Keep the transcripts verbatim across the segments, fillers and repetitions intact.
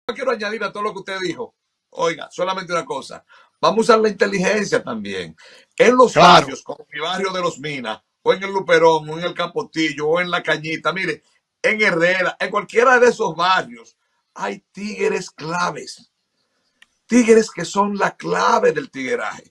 quiero añadir a todo lo que usted dijo, oiga, solamente una cosa, vamos a usar la inteligencia también. En los Claro. barrios, como mi barrio de Los Minas, o en el Luperón, o en el Capotillo, o en La Cañita, mire, en Herrera, en cualquiera de esos barrios, hay tigres claves. Tigres que son la clave del tigueraje.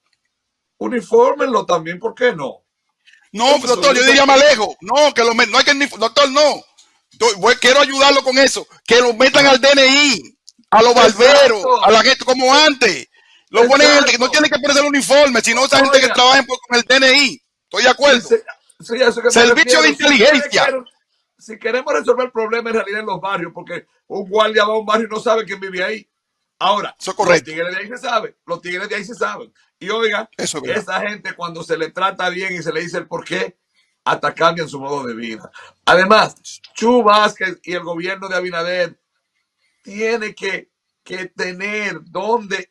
Unifórmenlo también, ¿por qué no? No, Eso doctor, yo diría más lejos. No, que lo no hay que ni, doctor, no. Voy, quiero ayudarlo con eso. Que lo metan al D N I, a los barberos, a la gente como antes. Lo ponen gente que no tiene que ponerse el uniforme, sino esa gente que trabaja con el D N I. ¿Estoy de acuerdo? Sí, sí, eso que Servicio de inteligencia. Si, queremos, si queremos resolver el problema en realidad en los barrios, porque un guardia va a un barrio y no sabe quién vive ahí. Ahora, eso es correcto. Los tigres de ahí se saben, los tigres de ahí se saben. Y oiga, eso es esa gente cuando se le trata bien y se le dice el por qué, hasta cambian su modo de vida. Además, Chu Vázquez y el gobierno de Abinader tiene que, que tener donde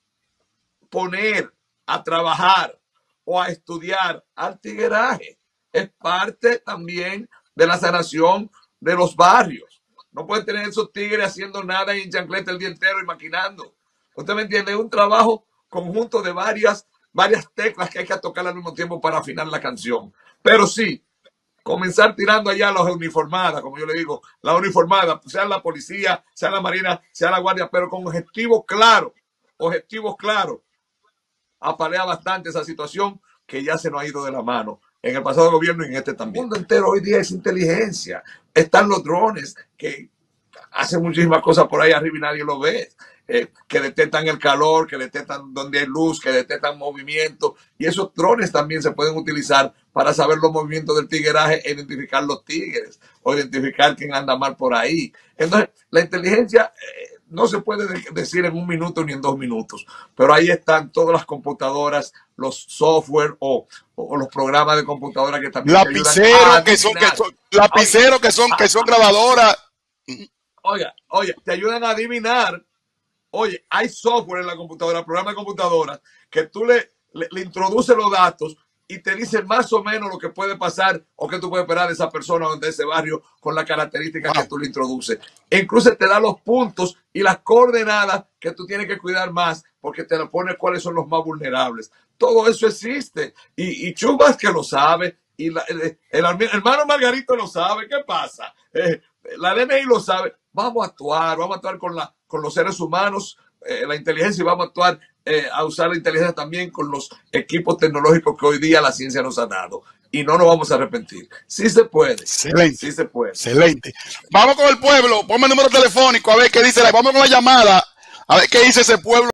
poner a trabajar o a estudiar al tigueraje. Es parte también de la sanación de los barrios. No pueden tener esos tigres haciendo nada en chancleta el día entero y maquinando. Usted me entiende, es un trabajo conjunto de varias, varias teclas que hay que tocar al mismo tiempo para afinar la canción. Pero sí, comenzar tirando allá a las uniformadas, como yo le digo, la uniformada, sea la policía, sea la marina, sea la guardia, pero con objetivos claros, objetivos claros. Apalea bastante esa situación que ya se nos ha ido de la mano en el pasado gobierno y en este también. El mundo entero hoy día es inteligencia. Están los drones que hacen muchísimas cosas por ahí arriba y nadie lo ve. Eh, que detectan el calor, que detectan donde hay luz, que detectan movimiento. Y esos drones también se pueden utilizar para saber los movimientos del tigueraje, identificar los tigres o identificar quién anda mal por ahí. Entonces, la inteligencia eh, no se puede de decir en un minuto ni en dos minutos, pero ahí están todas las computadoras, los software o, o los programas de computadora que también lapiceros que son, que son lapiceros que son que son grabadoras. Oiga, oye, te ayudan a adivinar. Oye, hay software en la computadora, programa de computadora, que tú le, le, le introduces los datos y te dice más o menos lo que puede pasar o que tú puedes esperar de esa persona o de ese barrio con las características wow. que tú le introduces. E incluso te da los puntos y las coordenadas que tú tienes que cuidar más porque te pone cuáles son los más vulnerables. Todo eso existe. Y, y Chu Vázquez lo sabe y la, el, el, el hermano Margarito lo sabe. ¿Qué pasa? Eh, la D N I lo sabe. Vamos a actuar, vamos a actuar con, la, con los seres humanos, eh, la inteligencia, y vamos a actuar eh, a usar la inteligencia también con los equipos tecnológicos que hoy día la ciencia nos ha dado. Y no nos vamos a arrepentir. Sí se puede. Excelente. Sí se puede. Excelente. Vamos con el pueblo. Ponme el número telefónico a ver qué dice. Vamos con la llamada. A ver qué dice ese pueblo.